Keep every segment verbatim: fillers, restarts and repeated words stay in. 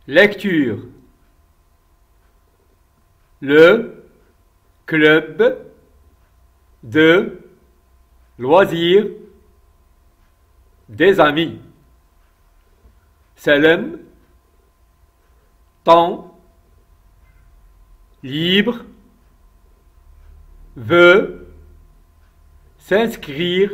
Lecture. Le club de loisirs des amis. Salem, temps libre, veut s'inscrire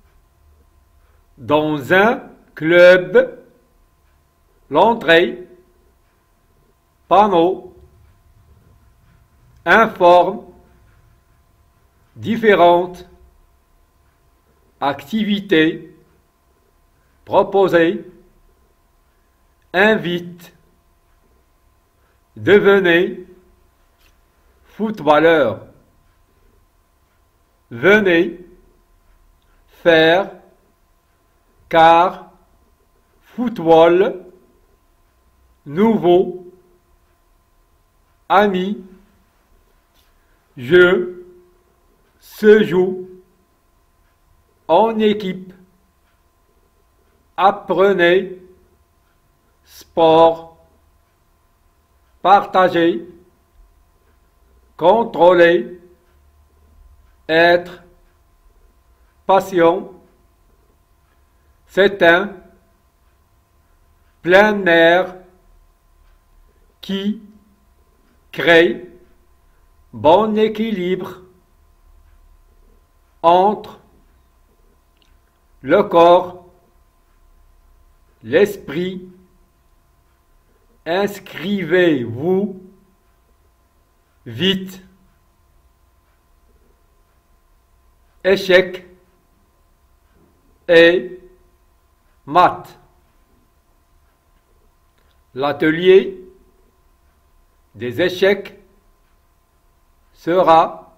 dans un club. L'entrée, panneau, informe différentes activités proposées, invite, devenez footballeur, venez faire car football, nouveau, ami, jeu, se joue, en équipe, apprenez, sport, partager, contrôler, être, passion, c'est un plein air qui crée bon équilibre entre le corps, l'esprit. Inscrivez-vous vite. Échec et maths. L'atelier des échecs sera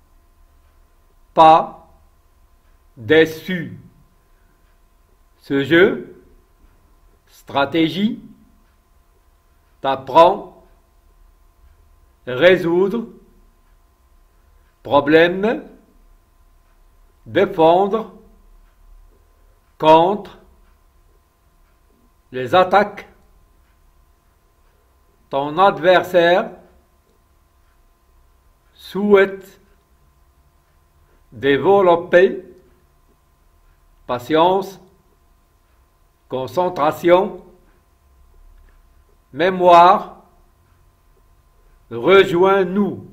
pas déçu. Ce jeu, stratégie, t'apprend résoudre problème, défendre contre les attaques. Ton adversaire souhaite développer patience, concentration, mémoire. Rejoins-nous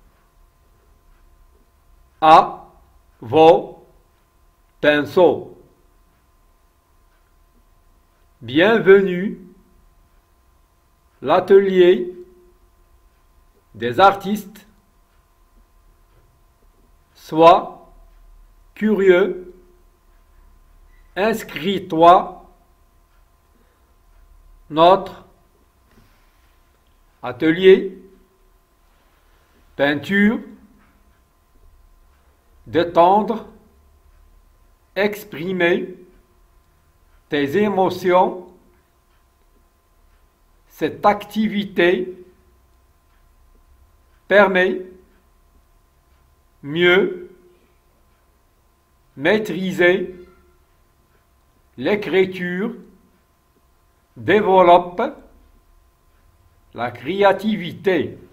à vos pinceaux. Bienvenue. L'atelier des artistes. Sois curieux. Inscris-toi. Notre atelier peinture, détendre, exprimer tes émotions. Cette activité permet mieux maîtriser l'écriture, développe la créativité.